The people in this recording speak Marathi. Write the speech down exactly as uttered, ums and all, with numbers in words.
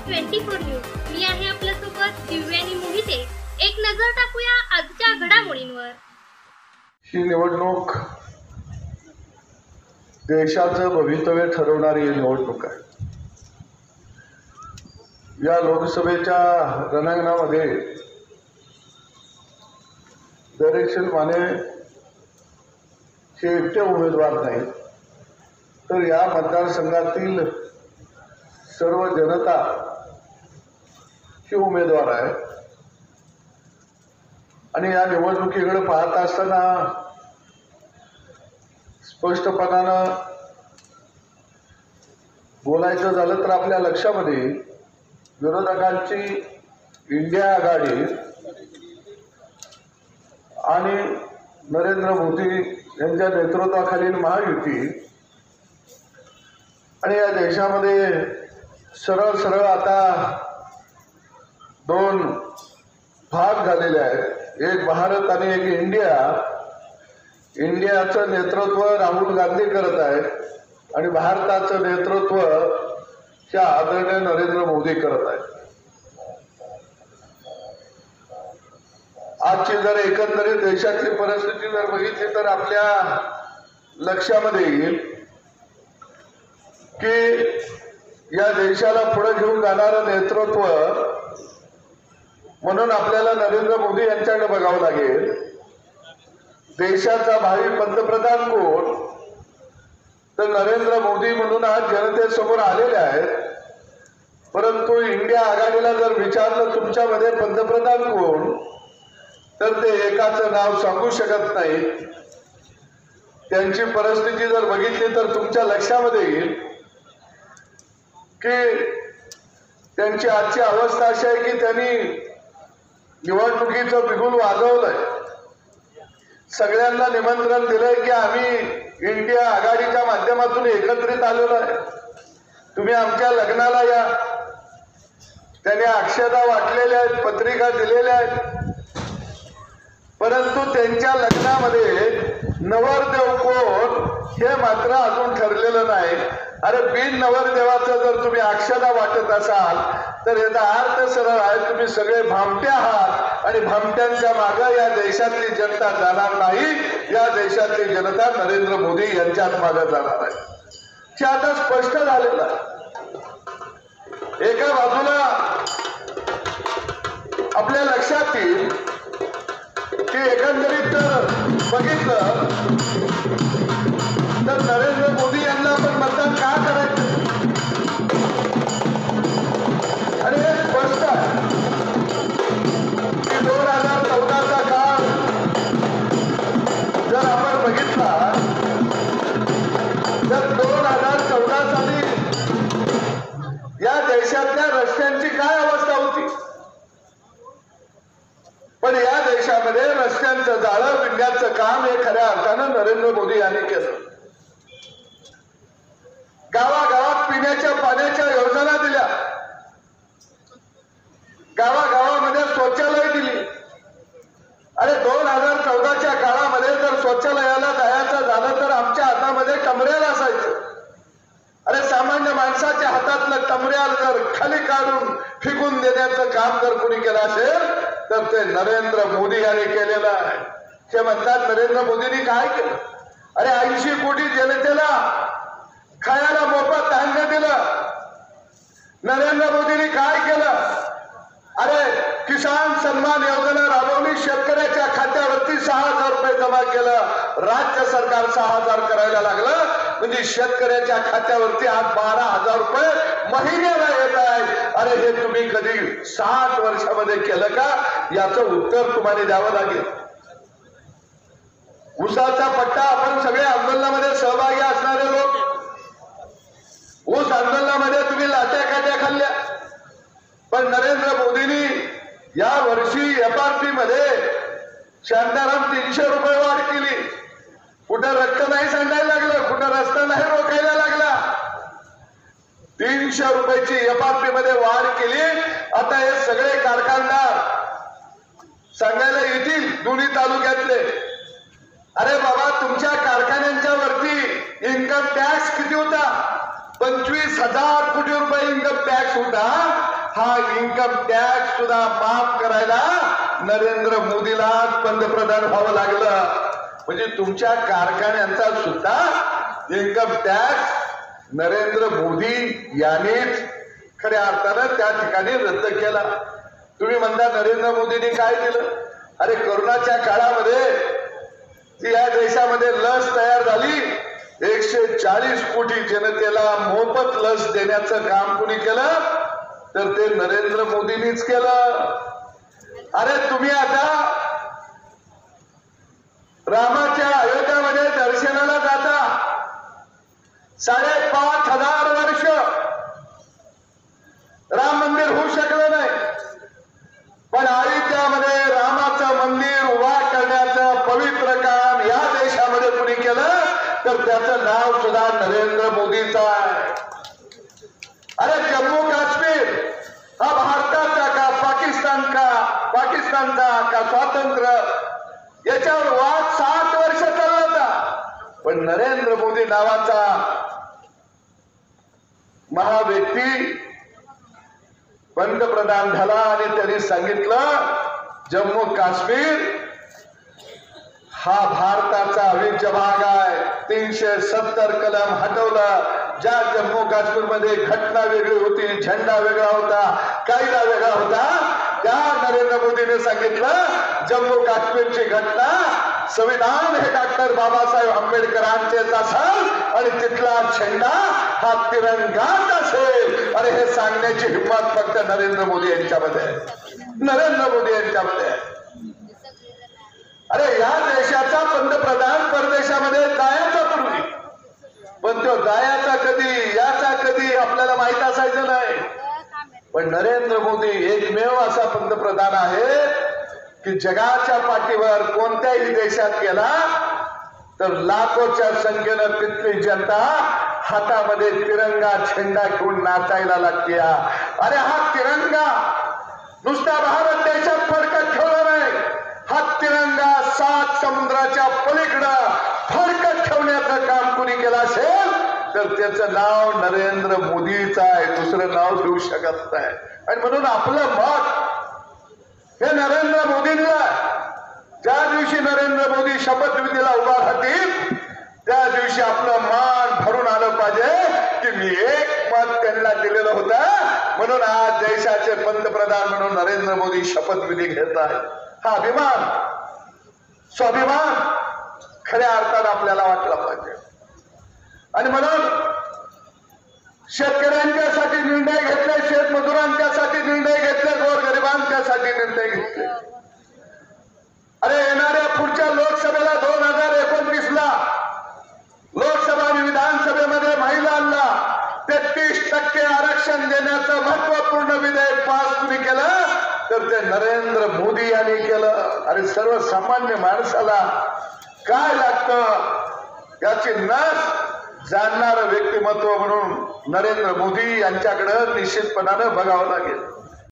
Twenty four news. मी आहे आपल्यासोबत दिव्या आणि मोहिते. एक नजर टाकूया आजच्या घडामोडींवर. ही निवडणूक देशाचं भवितव्य ठरवणारी निवडणूक आहे. या लोकसभेच्या रणांगणामध्ये दरेशील माने हे एकटे उमेदवार नाहीत, तर या मतदारसंघातील सर्व जनता ही उमेदवार आहे. आणि या निवडणुकीकडे पाहत असताना स्पष्टपणानं बोलायचं झालं तर आपल्या लक्षामध्ये विरोधकांची इंडिया आघाडी आणि नरेंद्र मोदी यांच्या नेतृत्वाखालील महायुती आणि या देशामध्ये सरळ सरळ आता दोन भाग झालेले आहेत, एक भारत आणि एक इंडिया. इंडियाचं नेतृत्व राहुल गांधी करत आहेत आणि भारताचं नेतृत्व ह्या आदरणीय नरेंद्र मोदी करत आहेत. आजची जर एकंदरीत देशातली परिस्थिती जर बघितली तर आपल्या लक्षामध्ये येईल की या देशाला पुढे घेऊन जाणारं नेतृत्व म्हणून आपल्याला नरेंद्र मोदी यांच्याकडे बघावं लागेल. देशाचा भावी पंतप्रधान कोण, तर नरेंद्र मोदी म्हणून आज जनतेसमोर आलेले आहेत. परंतु इंडिया आघाडीला जर विचारलं तुमच्यामध्ये पंतप्रधान कोण, तर ते एकाचं नाव सांगू शकत नाही. त्यांची परिस्थिती जर बघितली तर तुमच्या लक्षामध्ये येईल की त्यांची आजची अवस्था अशी आहे की त्यांनी निवडणुकीचं बिगुल वाजवलंय. सगळ्यांना निमंत्रण दिलंय की आम्ही इंडिया आघाडीच्या माध्यमातून एकत्रित आलेलो आहे, तुम्ही आमच्या लग्नाला या. त्याने अक्षता वाटलेल्या आहेत, पत्रिका दिलेल्या आहेत, परंतु त्यांच्या लग्नामध्ये नवरदेव कोण हे मात्र अजून ठरलेलं नाही. अरे बिन नवरदेवाचं जर तुम्ही अक्षता वाटत असाल तर याचा अर्थ सरळ आहे, तुम्ही सगळे भामटे आहात आणि भामट्यांच्या मागे या देशातली जनता जाणार नाही. या देशातली जनता नरेंद्र मोदी यांच्याच मागे जाणार आहे. हे आता स्पष्ट झालेलं आहे. एका बाजूला आपल्या लक्षात येईल की एकंदरीत जर बघितलं तर नरेंद्र मोदी यांना आपण मतदान का करायचं, आणि हे स्पष्ट आहे की दोन हजार चौदाचा काळ जर आपण बघितला तर दोन हजार चौदा साली या देशातल्या रस्त्यांची काय अवस्था होती. पण या देशामध्ये रस्त्यांचं जाळं विणण्याचं काम हे खऱ्या अर्थानं नरेंद्र मोदी यांनी केलं. गावागावात पिण्याच्या पाण्याच्या योजना दिल्या, गावागावामध्ये शौचालय दिली. अरे दोन हजार चौदाच्या काळामध्ये जर शौचालयाला जायचं झालं तर आमच्या हातामध्ये टमऱ्याल असायचं. अरे सामान्य माणसाच्या हातातलं टमऱ्याल जर खाली काढून फेकून देण्याचं काम जर कोणी केलं असेल तर ते नरेंद्र मोदी यांनी केलेलं आहे. ते म्हणतात नरेंद्र मोदींनी काय केलं. अरे ऐंशी कोटी जनतेला खायला मोफत धान्य दिलं. नरेंद्र मोदींनी काय केलं. अरे किसान सन्मान योजना राबवली, शेतकऱ्याच्या खात्यावरती सहा हजार रुपये जमा केलं. राज्य सरकार सहा हजार करायला लागलं म्हणजे शेतकऱ्याच्या खात्यावरती आज बारा हजार रुपये महिन्याला येत आहे. अरे हे तुम्ही कधी साठ वर्षामध्ये केलं का, याचं उत्तर तुम्हाला द्यावं लागेल. ऊसाचा पट्टा, आपण सगळे आंदोलनामध्ये सहभागी असणारे लोक, ऊस आंदोलनामध्ये तुम्ही लाट्या काट्या खाल्ल्या, पण नरेंद्र मोदींनी या वर्षी एफ आर पी मध्ये शांताराम तीनशे रुपये वाढ केली. कुठं रक्त नाही सांडायला लागलं, कुठं रस्ता नाही रोखायला लागला. तीनशे रुपयाची एफ आर पी मध्ये वाढ केली. आता हे सगळे कारखानदार सांगायला येतील दोन्ही तालुक्यातले, अरे बाबा तुमच्या कारखान्यांच्या वरती इन्कम टॅक्स किती होता, पंचवीस हजार कोटी रुपये इन्कम टॅक्स होता. हा इन्कम टॅक्स सुद्धा माफ करायला नरेंद्र मोदीला पंतप्रधान व्हावं लागलं. म्हणजे तुमच्या कारखान्यांचा सुद्धा इन्कम टॅक्स नरेंद्र मोदी यांनीच खऱ्या अर्थानं त्या ठिकाणी रद्द केला. तुम्ही म्हणता नरेंद्र मोदींनी काय केलं? अरे कोरोनाच्या काळामध्ये या देशामध्ये लस तयार झाली, एकशे चाळीस कोटी जनतेला मोफत लस देण्याचं काम कुणी केलं? तर ते नरेंद्र मोदींनीच केलं. अरे तुम्ही आता रामाच्या अयोध्यामध्ये दर्शनाला जाता, साडेपाच हजार वर्ष राम मंदिर होऊ शकलं नाही, पण अयोध्यामध्ये रामाचं मंदिर उभा करण्याचं पवित्र काम या देशामध्ये कुणी केलं? तर त्याचं नाव सुद्धा नरेंद्र मोदीचं आहे. अरे जम्मू काश्मीर हा भारताचा का पाकिस्तान का पाकिस्तानचा का स्वातंत्र्य, याच्यावर वाद सात वर्ष चालला होता, पण नरेंद्र मोदी नावाचा महाव्यक्ती पंतप्रधान झाला आणि त्यांनी सांगितलं जम्मू काश्मीर हा भारताचा अविभाज्य भाग आहे. तीनशे सत्तर कलम हटवलं. ज्या जम्मू काश्मीर मध्ये घटना वेगळी होती, झेंडा वेगळा होता, कायदा वेगळा होता, त्या नरेंद्र मोदीने सांगितलं जम्मू काश्मीरची घटना संविधान हे डॉक्टर बाबासाहेब आंबेडकरांचेच असेल आणि तिथला झेंडा हा तिरंगाच असेल. अरे हे सांगण्याची हिंमत फक्त नरेंद्र मोदी यांच्यामध्ये आहे, नरेंद्र मोदी यांच्यामध्ये आहे. अरे या देशाचा पंतप्रधान परदेशामध्ये जायचा पूर्वी, पण तो जायचा कधी याचा कधी आपल्याला माहित असायचं नाही. पण नरेंद्र मोदी एकमेव असा पंतप्रधान आहे की जगाच्या पाठीवर कोणत्याही देशात गेला तर लाखोच्या संख्येनं तिथली जनता हातामध्ये तिरंगा झेंडा घेऊन नाचायला लागते. अरे हा तिरंगा नुसता भारत देशात फडकत ठेवला नाही, हा तिरंगा सात समुद्राच्या पलीकडं फडकत ठेवण्याचं काम कुणी केलं असेल तर त्याचं नाव नरेंद्र मोदीच आहे, दुसरं नाव घेऊ शकत नाही. आणि म्हणून आपलं मत हे नरेंद्र मोदींना, ज्या दिवशी नरेंद्र मोदी शपथविधीला उभा राहतील त्या दिवशी आपलं मान भरून आलं पाहिजे की मी एक मत त्यांना दिलेलं होतं, म्हणून आज देशाचे पंतप्रधान म्हणून नरेंद्र मोदी शपथविधी घेत आहेत. हा अभिमान, स्वाभिमान खऱ्या अर्थानं आपल्याला वाटला पाहिजे. आणि म्हणून शेतकऱ्यांच्यासाठी निर्णय घेतले, शेतमजुरांच्यासाठी निर्णय घेतले, गोरगरिबांच्यासाठी निर्णय घेतले. अरे येणाऱ्या पुढच्या लोकसभेला दोन हजार एकोणतीस ला लोकसभा आणि विधानसभेमध्ये महिलांना तेहतीस टक्के आरक्षण देण्याचं महत्वपूर्ण विधेयक पास कुणी केलं तर ते नरेंद्र मोदी यांनी केलं. अरे सर्वसामान्य माणसाला काय लागतं याची नस जाणणारं व्यक्तिमत्व म्हणून नरेंद्र मोदी यांच्याकडे निश्चितपणानं बघावं लागेल.